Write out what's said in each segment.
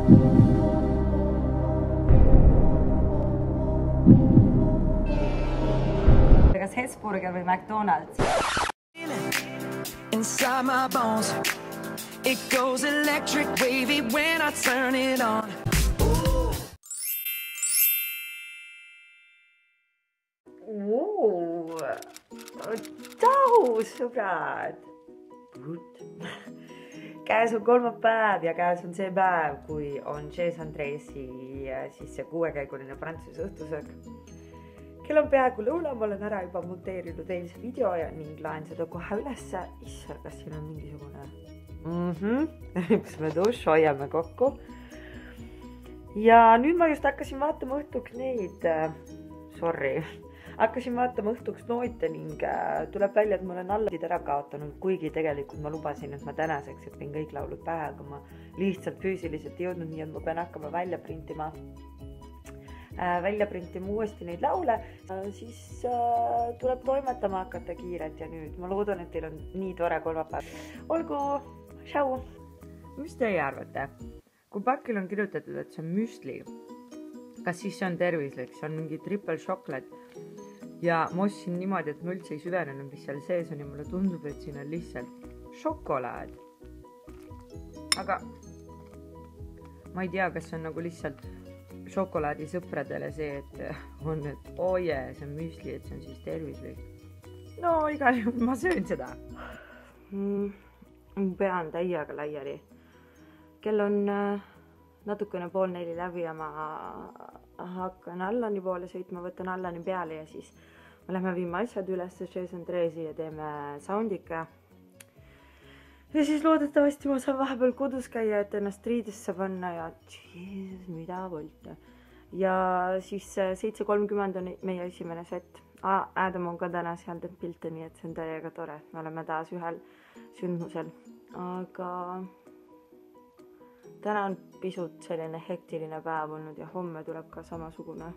Kas Hesburger või McDonald's? Inside my bones, it goes electric wavy when I turn it on. Tšau, sõbrad! Käes on kolmapäev ja käes on see päev, kui on Chez Andresi siis see 6-käiguline prantsuse õhtusöök. Kell on peaaegu lõuna, ma olen ära juba monteerinud eilse video ja ning laen seda kohe ülesse. Issar, kas siin on mingisugune? Ripsme duš, hoiame kokku. Ja nüüd ma just hakkasin vaatama õhtuks neid, hakkasin vaatama õhtuks nooite ning tuleb välja, et ma olen allatid ära kaotanud, kuigi tegelikult ma lubasin, et ma tänaseks õpin kõik laulud pähe, aga ma lihtsalt füüsiliselt ei jõudnud, nii et ma pean hakkama välja printima uuesti neid laule, siis tuleb toimetama hakata kiirelt ja nüüd ma loodan, et teil on nii tore kolmapäev. Olgu, tšau! Mis teie arvate? Kui pakil on kirjutatud, et see on müsli, kas siis see on tervislik? See on mingi triple chocolate ja ma ostsin niimoodi, et ma üldse ei süvenenud, mis seal sees on ja mulle tundub, et siin on lihtsalt šokolaad. Aga ma ei tea, kas see on nagu lihtsalt šokolaadi sõpradele see, et on, et see on müsli, et see on siis tervislik. No igal juhul ma söön seda. Pean täiega laiali. Kell on natukene 3:30 läbi ja ma hakkan Allani poole sõitma, võtan Allani peale ja siis me lähme viime asjad üles Chez Andresi ja teeme soundika. Ja siis loodetavasti ma saan vahepeal kodus käia, et ennast riidesse panna ja jeesus, mida võlte. Ja siis 7:30 on meie esimene set. Adam on ka täna seal teeb pilte, nii et see on täiega tore. Me oleme taas ühel sündmusel. Aga täna on pisut selline hektiline päev olnud ja homme tuleb ka samasugune.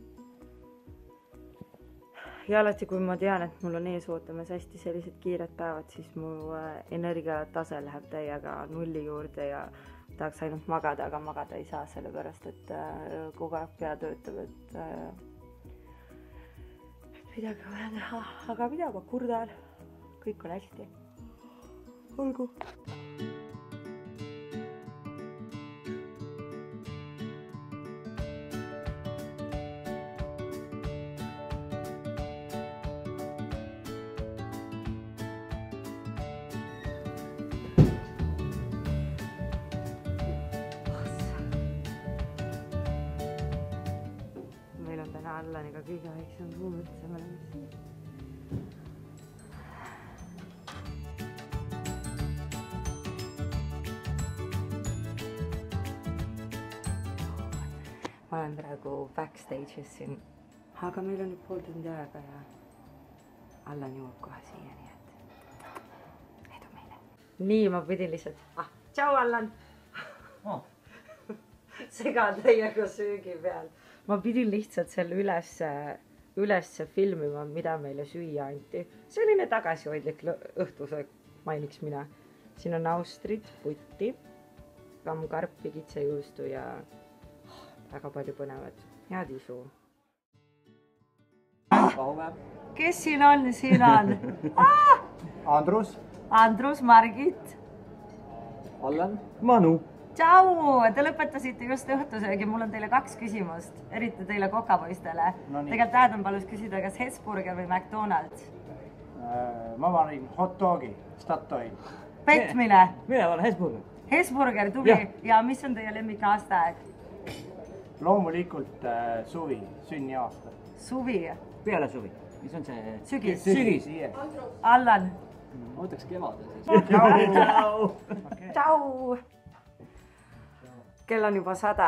Ja alati, kui ma tean, et mul on ees ootamas hästi sellised kiired päevad, siis mu energiatase läheb täiega nulli juurde ja tahaks ainult magada, aga magada ei saa, sellepärast, et kogu aeg pea töötab, et midagi vaja teha, aga mida ma kurdan, kõik on hästi. Olgu! Allaniga kõige väiksem ruum üldse, me oleme siin. Ma olen praegu backstage'is siin, aga meil on nüüd pool tundi aega ja Allan jõuab kohe siia, nii et edu meile. Nii, ma pidin lihtsalt, tšau Allan! Sega täiega söögi peal. Ma pidin lihtsalt selle üles filmima, mida meile süüa anti. Selline tagasihoidlik õhtusöök, mainiks mina. Siin on austrid, putti, kammkarpi, kitsejuustu ja väga palju põnevat. Head isu. Kes siin on? Siin on Andrus, Margit, Allan, Manu. Tšau! Te lõpetasite just õhtusöögi, mul on teile 2 küsimust, eriti teile kokapoistele. Tegelikult Adam palus küsida, kas Hesburger või McDonald's? Ma valin hot dogi, Statoil. Petmine? Mina olen Hesburger. Hesburger, tubli. Ja mis on teie lemmik aastaaeg? Loomulikult suvi, sünniaasta. Suvi? Peale suvi. Mis on see? Sügis. Sügis. Allan? Ootaks kevade siis. Tšau! Tšau! Kell on juba 100.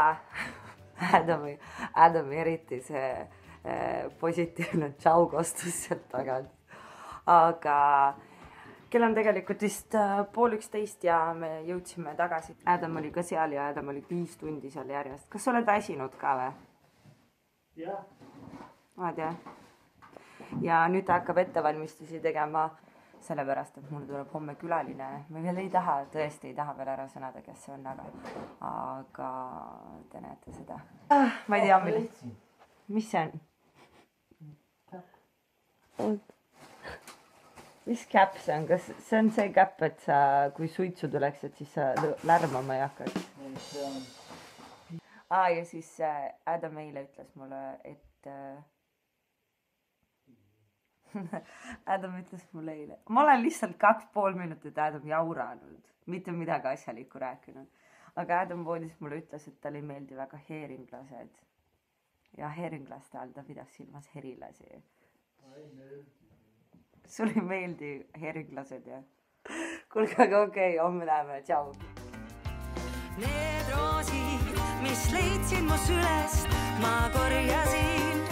Adami eriti see positiivne tšau kostus sealt tagant. Aga kell on tegelikult vist 10:30 ja me jõudsime tagasi. Adam oli ka seal ja Adam oli 5 tundi seal järjest. Kas sa oled väsinud ka või? Jah. Oled jah? Ja nüüd ta hakkab ettevalmistusi tegema sellepärast, et mulle tuleb homme külaline. Ma veel tõesti ei taha veel ära sõnada, kes see on, aga te näete seda. Ma ei tea, mis see on? Mis käpp see on? Kas see on see käpp, et sa, kui suitsu tuleks, et siis sa lärmama ei hakkaks? Ja siis Adam eile ütles mulle, et Adam ütles mulle eile. Ma olen lihtsalt 2,5 minutit Adam jauranud, mitte midagi asjalikku rääkinud. Aga Adam voodis mulle ütles, et talle ei meeldi väga heeringlased. Ja heeringlaste all ta pidas silmas herilasi. Sul ei meeldi heeringlased, jah? Kuulge, aga okei, homme näeme, tšau. Need roosid, mis leidsin mu sülest, ma korjasin